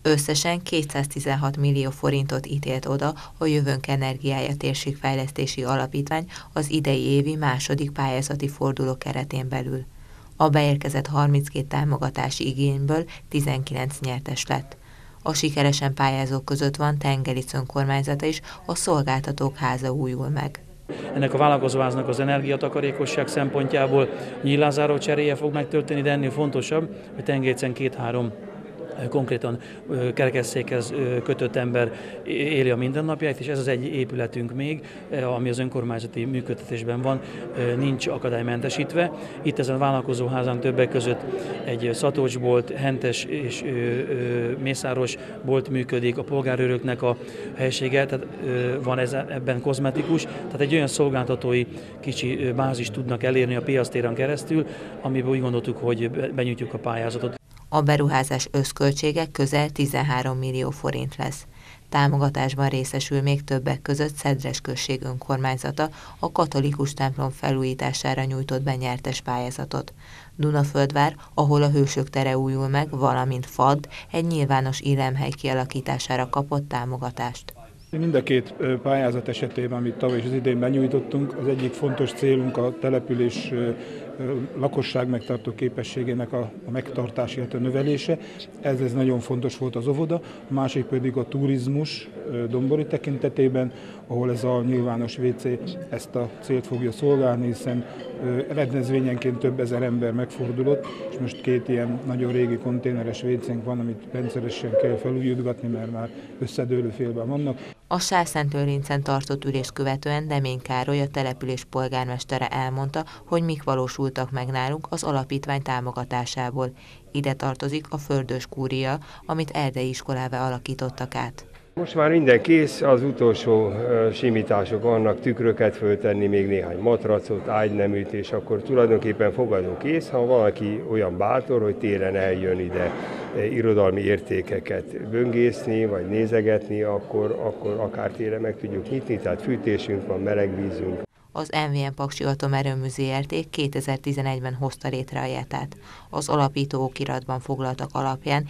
Összesen 216 millió forintot ítélt oda a Jövőnk Energiája Térségfejlesztési Alapítvány az idei évi második pályázati forduló keretén belül. A beérkezett 32 támogatási igényből 19 nyertes lett. A sikeresen pályázók között van Tengeric önkormányzata is, a Szolgáltatók Háza újul meg. Ennek a vállalkozóháznak az energiatakarékosság szempontjából nyílászáró cseréje fog megtörténni, de ennél fontosabb, hogy Tengericen 2-3 konkrétan kerekesszékhez kötött ember éli a mindennapjait, és ez az egy épületünk még, ami az önkormányzati működtetésben van, nincs akadálymentesítve. Itt ezen a vállalkozóházán többek között egy szatócsbolt, hentes és mészáros bolt működik, a polgárőröknek a helysége, tehát van ebben kozmetikus, tehát egy olyan szolgáltatói kicsi bázis tudnak elérni a piactéren keresztül, amiből úgy gondoltuk, hogy benyújtjuk a pályázatot. A beruházás összköltsége közel 13 millió forint lesz. Támogatásban részesül még többek között Szedres község önkormányzata a katolikus templom felújítására nyújtott be nyertes pályázatot. Dunaföldvár, ahol a Hősök tere újul meg, valamint FAD egy nyilvános élelmhely kialakítására kapott támogatást. Mind a két pályázat esetében, amit tavaly és az idén benyújtottunk, az egyik fontos célunk a település lakosság megtartó képességének a megtartása, illetve növelése. Ez nagyon fontos volt az óvoda. A másik pedig a turizmus Dombori tekintetében, ahol ez a nyilvános WC ezt a célt fogja szolgálni, hiszen rendezvényenként több ezer ember megfordulott, és most két ilyen nagyon régi konténeres WC-nk van, amit rendszeresen kell felújítgatni, mert már összedőlő félben vannak. A Sálszentőrincen tartott ülést követően Demény Károly, a település polgármestere elmondta, hogy mik valósultak meg nálunk az alapítvány támogatásából. Ide tartozik a Földös Kúria, amit erdei iskolává alakítottak át. Most már minden kész, az utolsó simítások vannak, tükröket föltenni, még néhány matracot, ágyneműt, és akkor tulajdonképpen fogadó kész, ha valaki olyan bátor, hogy télen eljön ide irodalmi értékeket böngészni, vagy nézegetni, akkor akár télen meg tudjuk nyitni, tehát fűtésünk van, meleg vízünk. Az MVM Paksi Atomerőmű Zrt. 2011-ben hozta létre a jetát. Az alapító okiratban foglaltak alapján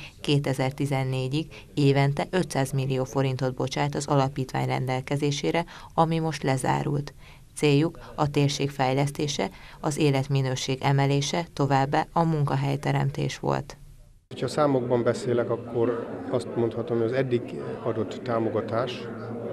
2014-ig évente 500 millió forintot bocsát az alapítvány rendelkezésére, ami most lezárult. Céljuk a térség fejlesztése, az életminőség emelése, továbbá a munkahelyteremtés volt. Ha számokban beszélek, akkor azt mondhatom, hogy az eddig adott támogatás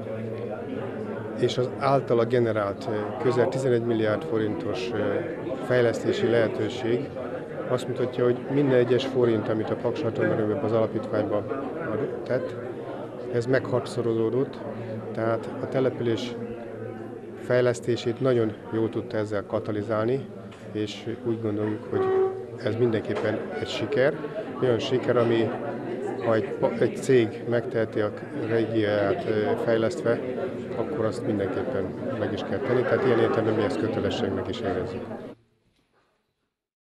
és az általa generált közel 11 milliárd forintos fejlesztési lehetőség azt mutatja, hogy minden egyes forint, amit a Paksi Atomerőműben az alapítványban tett, ez meghatszorozódott, tehát a település fejlesztését nagyon jól tudta ezzel katalizálni, és úgy gondoljuk, hogy ez mindenképpen egy siker, olyan siker, ami ha egy cég megteheti a régióját fejlesztve, akkor azt mindenképpen meg is kell tenni, tehát ilyen értelemben mi ezt kötelességnek is érezzük.